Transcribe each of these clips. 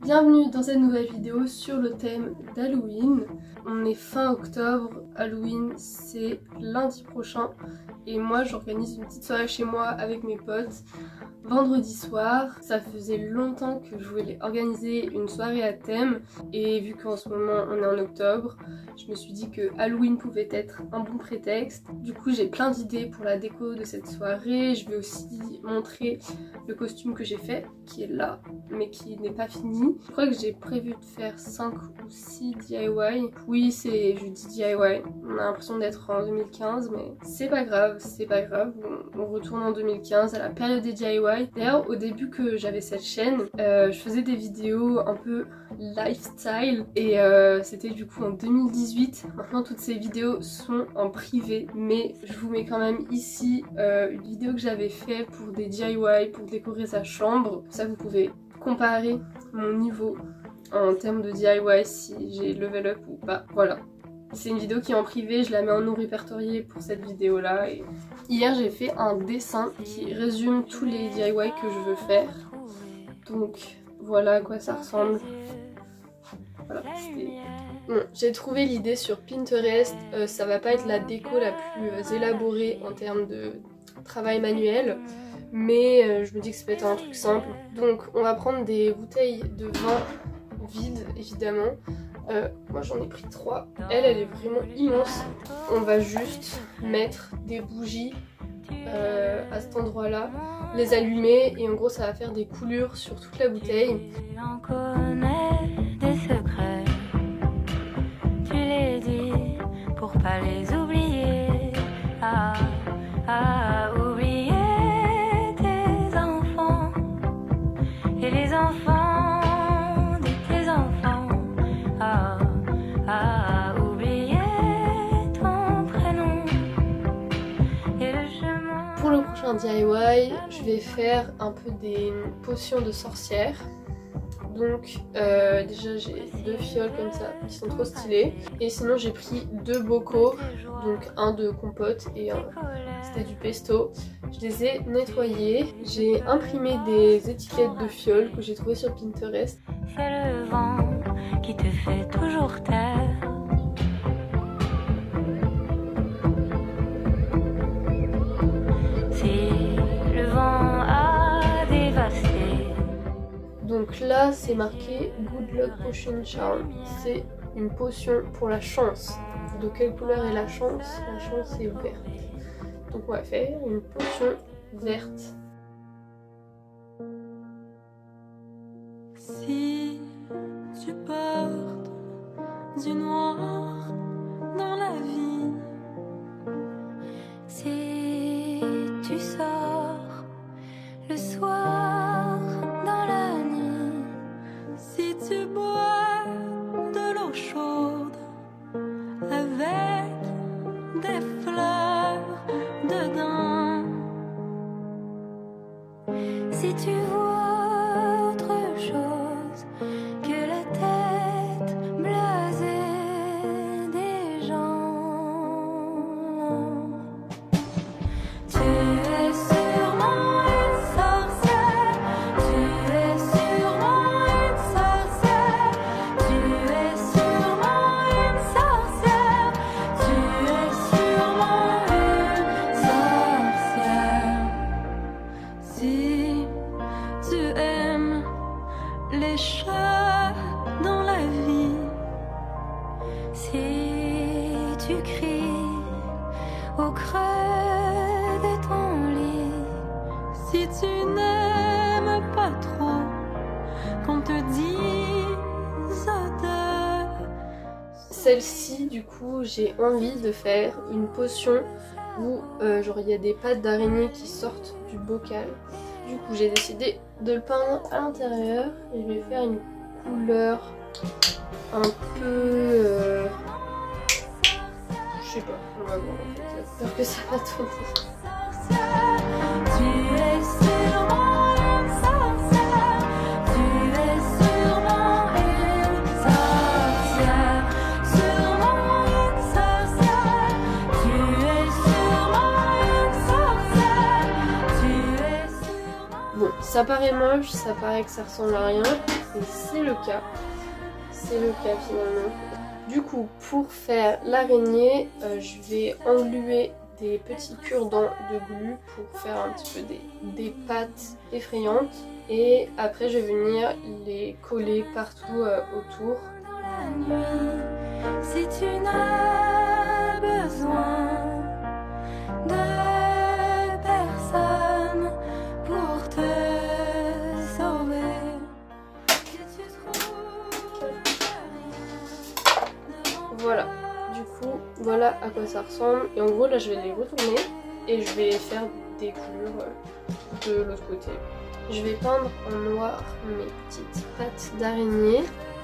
Bienvenue dans cette nouvelle vidéo sur le thème d'Halloween. On est fin octobre, Halloween c'est lundi prochain et moi j'organise une petite soirée chez moi avec mes potes vendredi soir. Ça faisait longtemps que je voulais organiser une soirée à thème et vu qu'en ce moment on est en octobre, je me suis dit que Halloween pouvait être un bon prétexte. Du coup j'ai plein d'idées pour la déco de cette soirée. Je vais aussi montrer le costume que j'ai fait qui est là mais qui n'est pas fini. Je crois que j'ai prévu de faire 5 ou 6 DIY. Oui, je dis DIY, on a l'impression d'être en 2015 mais c'est pas grave, on retourne en 2015 à la période des DIY. D'ailleurs au début que j'avais cette chaîne, je faisais des vidéos un peu lifestyle et c'était du coup en 2018. Maintenant toutes ces vidéos sont en privé mais je vous mets quand même ici une vidéo que j'avais fait pour des DIY, pour décorer sa chambre. Ça vous pouvez comparer mon niveau en termes de DIY si j'ai level up ou pas. Voilà. C'est une vidéo qui est en privé, je la mets en non répertorié pour cette vidéo là. Et hier j'ai fait un dessin qui résume tous les DIY que je veux faire. Donc voilà à quoi ça ressemble. Voilà, bon, j'ai trouvé l'idée sur Pinterest, ça va pas être la déco la plus élaborée en termes de travail manuel. Mais je me dis que ça peut être un truc simple. Donc on va prendre des bouteilles de vin vides évidemment. Moi j'en ai pris 3. Elle est vraiment immense. On va juste mettre des bougies à cet endroit là, les allumer et en gros ça va faire des coulures sur toute la bouteille. On connaît des secrets, tu les dis pour pas les oublier. Oublier tes enfants et les enfants de tes enfants. Oublier ton prénom et le chemin. Pour le prochain DIY, je vais faire un peu des potions de sorcière. Donc déjà j'ai 2 fioles comme ça qui sont trop stylées. Et sinon j'ai pris 2 bocaux, donc un de compote et un c'était du pesto. Je les ai nettoyés. J'ai imprimé des étiquettes de fioles que j'ai trouvées sur Pinterest. C'est le vent qui te fait toujours taire. Si le vent a dévasté. Donc là c'est marqué Good Luck Potion Charm. C'est une potion pour la chance. De quelle couleur est la chance? La chance est verte. Donc on va faire une potion verte. Si tu portes du noir dans la vie, si tu sors le soir dans la nuit, si tu bois de l'eau chaude avec des fleurs dedans, si tu vois autre chose que la tête blasée des gens, tu es sûrement une sorcière, tu es sûrement une sorcière, tu es sûrement une sorcière, tu es sûrement une sorcière. Si tu aimes les chats dans la vie, si tu cries au creux de ton lit, si tu n'aimes pas trop qu'on te dise de... Celle-ci du coup j'ai envie de faire une potion où genre il y a des pattes d'araignée qui sortent du bocal. Du coup j'ai décidé de le peindre à l'intérieur et je vais faire une couleur un peu je sais pas, on va voir en fait, j'espère que ça va tourner. Tu es sûrement une sorcière, tu es sûrement une sorcière, sûrement une sorcière, tu es sûrement une sorcière, tu es sûrement... Bon, ça paraît moche, ça paraît que ça ressemble à rien, Et c'est le cas. C'est le cas finalement. Du coup, pour faire l'araignée, je vais engluer des petits cure-dents de glu pour faire un petit peu des pattes effrayantes. Et après, je vais venir les coller partout autour. Si tu n'as besoin de personne pour te sauver, si tu trouves voilà, du coup, voilà à quoi ça ressemble. Et en gros, là, je vais les retourner et je vais faire des coulures de l'autre côté. Je vais peindre en noir mes petites pattes d'araignée.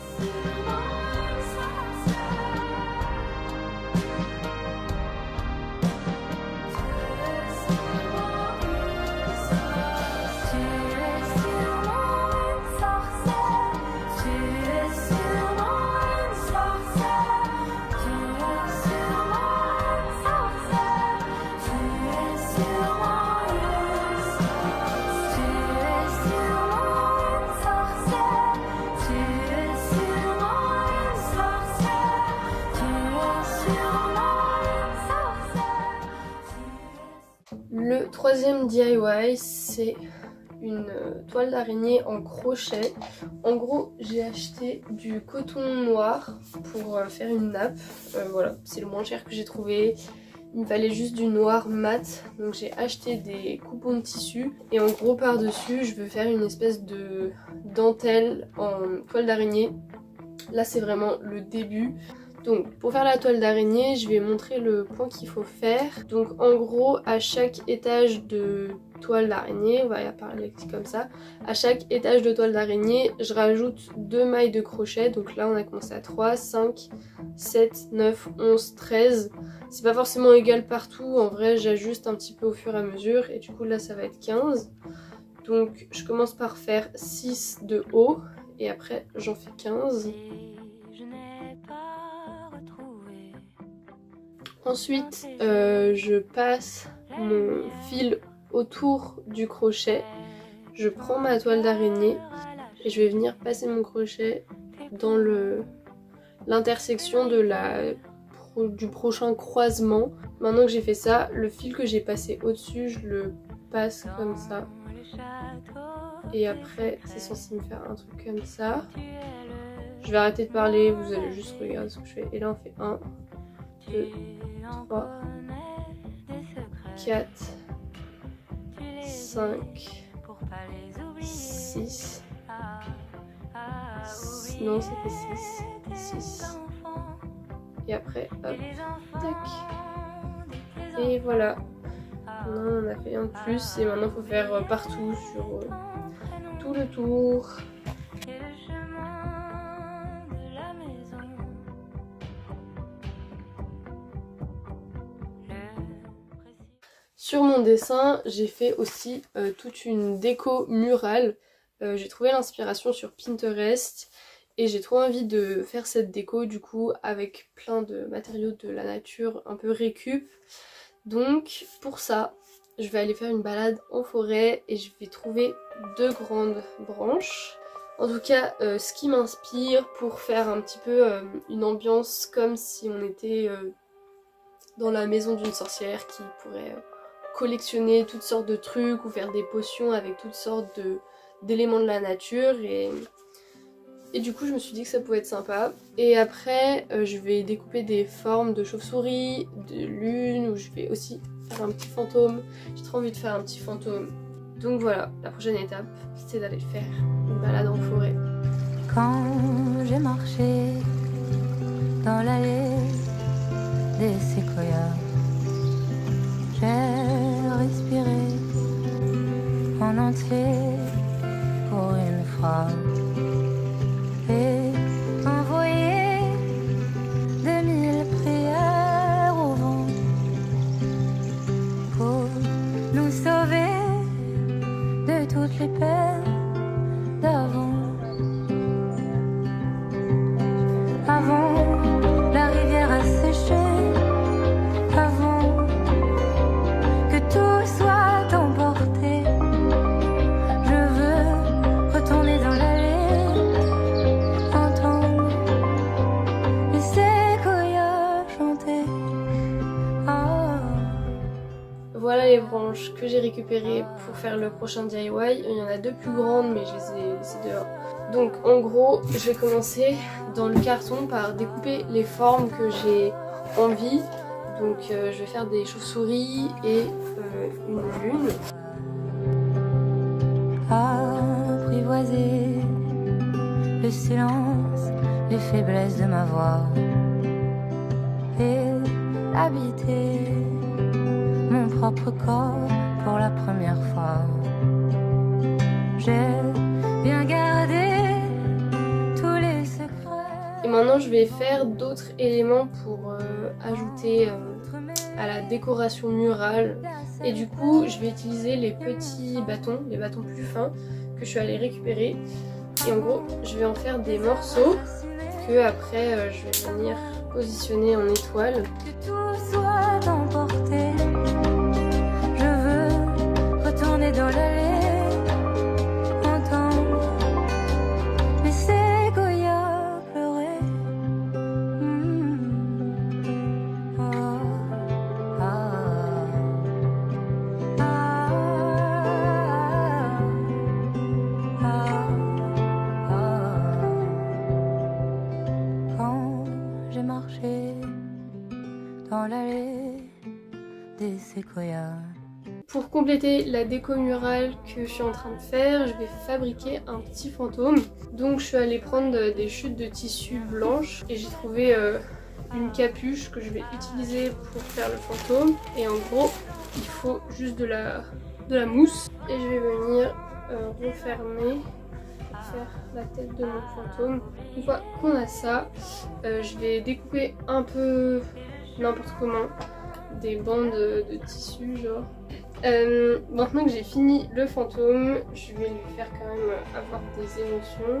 Le troisième DIY, c'est une toile d'araignée en crochet. En gros, j'ai acheté du coton noir pour faire une nappe. Voilà, c'est le moins cher que j'ai trouvé. Il me fallait juste du noir mat. Donc j'ai acheté des coupons de tissu. Et en gros, par-dessus, je veux faire une espèce de dentelle en toile d'araignée. Là, c'est vraiment le début. Donc pour faire la toile d'araignée, je vais montrer le point qu'il faut faire. Donc en gros, à chaque étage de toile d'araignée, on va parler comme ça, à chaque étage de toile d'araignée, je rajoute 2 mailles de crochet. Donc là on a commencé à 3, 5, 7, 9, 11, 13. C'est pas forcément égal partout, en vrai j'ajuste un petit peu au fur et à mesure. Et du coup là ça va être 15. Donc je commence par faire 6 de haut et après j'en fais 15. Ensuite, je passe mon fil autour du crochet. Je prends ma toile d'araignée et je vais venir passer mon crochet dans l'intersection du prochain croisement. Maintenant que j'ai fait ça, le fil que j'ai passé au-dessus, je le passe comme ça. Et après, c'est censé me faire un truc comme ça. Je vais arrêter de parler, vous allez juste regarder ce que je fais. Et là, on fait 1, 2, 3, 4, 5, 6, non ça fait 6, et après hop, tac, et voilà, maintenant on a fait un de plus et maintenant il faut faire partout sur tout le tour. Sur mon dessin, j'ai fait aussi toute une déco murale. J'ai trouvé l'inspiration sur Pinterest et j'ai trop envie de faire cette déco du coup avec plein de matériaux de la nature un peu récup. Donc pour ça, je vais aller faire une balade en forêt et je vais trouver 2 grandes branches. En tout cas, ce qui m'inspire pour faire un petit peu une ambiance comme si on était dans la maison d'une sorcière qui pourrait collectionner toutes sortes de trucs ou faire des potions avec toutes sortes d'éléments de la nature et du coup je me suis dit que ça pouvait être sympa. Et après je vais découper des formes de chauve-souris, de lune, ou je vais aussi faire un petit fantôme. J'ai trop envie de faire un petit fantôme. Donc voilà, la prochaine étape c'est d'aller faire une balade en forêt. Quand j'ai marché dans l'allée des séquoias, j'ai respiré en entier pour une phrase et envoyé 2000 prières au vent pour nous sauver de toutes les peines d'avant. Avant, la rivière a séché. blanches que j'ai récupérées pour faire le prochain DIY. Il y en a 2 plus grandes mais je les ai laissées dehors. Donc en gros je vais commencer dans le carton par découper les formes que j'ai envie. Donc je vais faire des chauves-souris et une lune. Apprivoiser le silence, les faiblesses de ma voix et habiter mon propre corps pour la première fois. J'ai bien gardé tous les secrets. Et maintenant je vais faire d'autres éléments pour ajouter à la décoration murale. Et du coup je vais utiliser les petits bâtons, les bâtons plus fins que je suis allée récupérer. Et en gros je vais en faire des morceaux que après je vais venir positionner en étoile. Que tout soit emporté. Je veux retourner dans l'allée, entendre les séquoias pleurer. Quand j'ai marché dans l'allée des séquoias. Pour compléter la déco murale que je suis en train de faire, je vais fabriquer un petit fantôme. Donc je suis allée prendre des chutes de tissu blanches et j'ai trouvé une capuche que je vais utiliser pour faire le fantôme. Et en gros, il faut juste de la mousse. Et je vais venir refermer, faire la tête de mon fantôme. Une fois qu'on a ça, je vais découper un peu n'importe comment des bandes de tissu genre. Maintenant que j'ai fini le fantôme, je vais lui faire quand même avoir des émotions.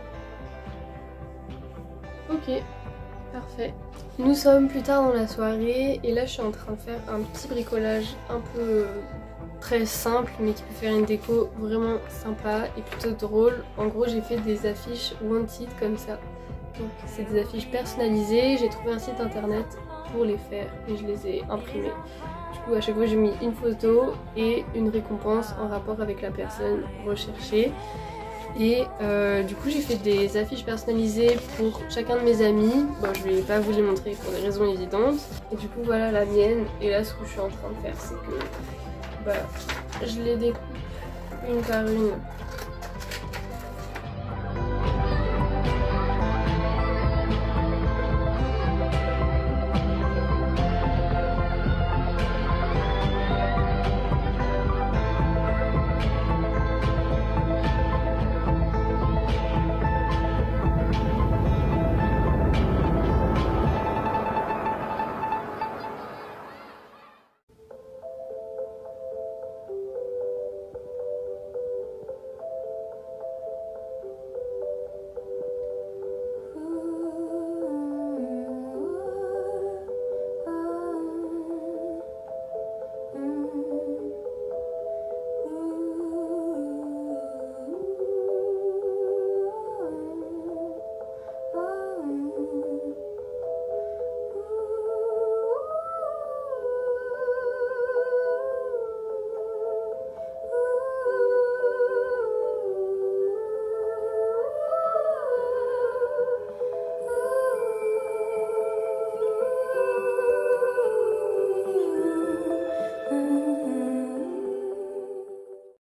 Ok, parfait. Nous sommes plus tard dans la soirée et là je suis en train de faire un petit bricolage un peu très simple mais qui peut faire une déco vraiment sympa et plutôt drôle. En gros j'ai fait des affiches wanted comme ça. Donc c'est des affiches personnalisées, j'ai trouvé un site internet pour les faire et je les ai imprimées. Du coup à chaque fois j'ai mis une photo et une récompense en rapport avec la personne recherchée. Et du coup j'ai fait des affiches personnalisées pour chacun de mes amis. Bon je vais pas vous les montrer pour des raisons évidentes. Et du coup voilà la mienne. Et là ce que je suis en train de faire c'est que je les découpe une par une